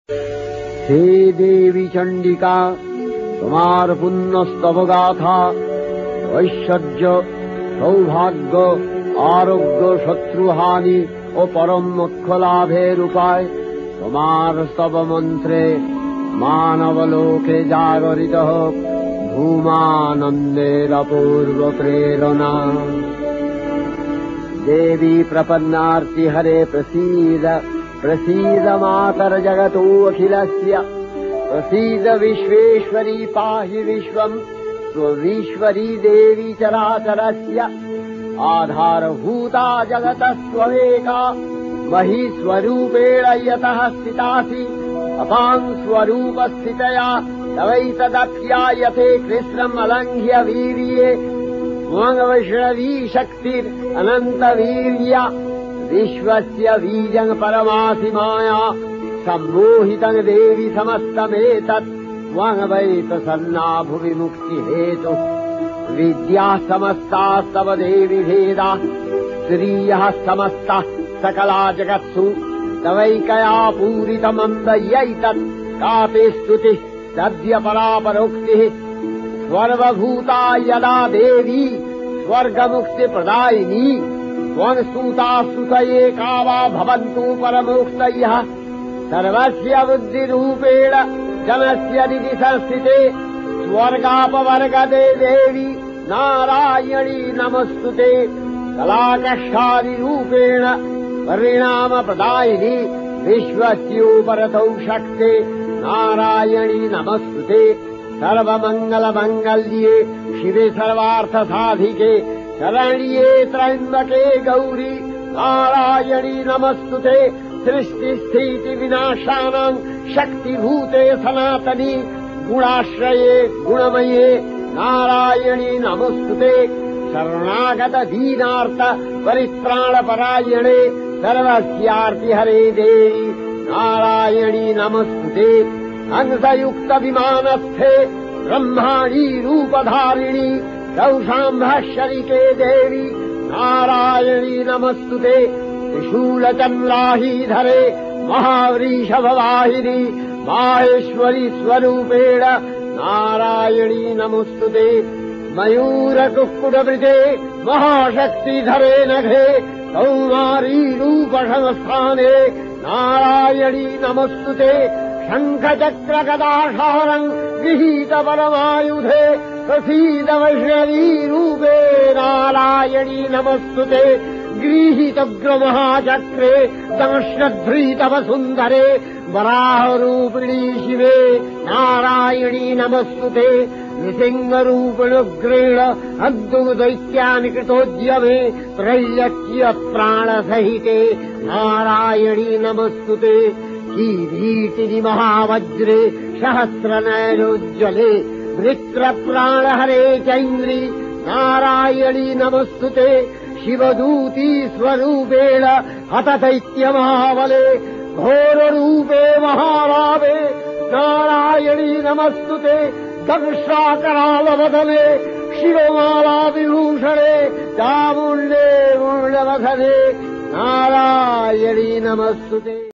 हे देवी चंडिका, तुम्हार पुण्य स्तव गाथा ऐश्वर्य सौभाग्य आरोग्य शत्रुहानि और परम मोक्ष लाभेर उपाय तुम्हार स्तव मंत्रे मानवलोके जागरित भूमानंदेर अपूर्व प्रेरणा। देवी प्रपन्नार्ति हरे प्रसीद प्रसीद मातर जगतोऽखिलस्य प्रसीद विश्वेश्वरी पाहि विश्वम् स्ववीश्वरी देवी चराचरस्य आधारभूता जगतस्त्वमेका महीस्वरूपेण यतः स्थितासि अपां स्वरूपस्थितया तवैतदप्यायते कृष्णम् अलङ्घ्य वीर्ये वैष्णवी शक्तिरनन्तवीर्या विश्वस्य बीजं परमासि माया सम्मोहितं देवी समस्तमेतत् वै प्रसन्ना भुवि मुक्तिहेतु विद्याः समस्तास्तव देवि भेदा स्त्रियः समस्ताः सकला जगत्सु तवैकया पूरितमन्दयैतत् कापि स्तुतिः सद्य परापरोक्तिः सर्वभूता यदा देवी स्वर्गमुक्तिप्रदायिनी त्वं स्तुता स्तुतये का वा भवन्तु परमोक्तयः सर्वस्य बुद्धिरूपेण जनस्य हृदि संस्थिते स्वर्गापवर्गदे देवी नारायणी नमस्तुते कलाकक्षादिरूपेण परिणामप्रदायिनी विश्वस्योपरतौ शक्ते नारायणी नमस्तुते सर्वमङ्गलमङ्गल्ये शिवे सर्वार्थसाधिके शरण्ये त्र्यम्बके गौरी नारायणी नमस्तुते सृष्टिस्थितिविनाशानां शक्तिभूते सनातनी गुणाश्रये गुणमये नारायणी नमस्तुते शरणागत दीनार्थ परित्राणपरायणे सर्वस्यार्तिहरे देवी नारायणी नमस्तुते हंसयुक्त विमानस्थे ब्रह्माणी रूपधारिणी रौषाम्भशरिके देवी नारायणी नमस्तुते त्रिशूलचन्द्राहीधरे महावृषभवाहिनी माहेश्वरी स्वरूपेण नारायणी नमस्तुते मयूरकुक्कुटवृते महाशक्तिधरे नघे कौमारी रूपसंस्थाने नारायणी नमस्तुते शङ्खचक्रगदाधारम् गृहीत परमायुधे प्रसीद वैष्णवी रूपे नारायणी नमस्तुते गृहीतग्रमहाचक्रे दंश्रध्रीतवसुन्दरे वराहरूपिणी शिवे नारायणी नमस्तुते नृसिंहरूपिणुग्रेण अद्भुतदैत्यानि कृतोद्यमे त्रैलक्य प्राणसहिते नारायणी नमस्तुते किरीटिनि महावज्रे सहस्रनयनोज्ज्वले वृत्रप्राणहरे चैन्द्री नारायणी नमस्तुते शिवदूती स्वरूपेण हतदैत्यमहाबले घोररूपे महाभावे नारायणी नमस्तुते दंशाकरालवदने शिवमालाविभूषणे चामुण्डे मुण्डवदने नारायणी नमस्तुते।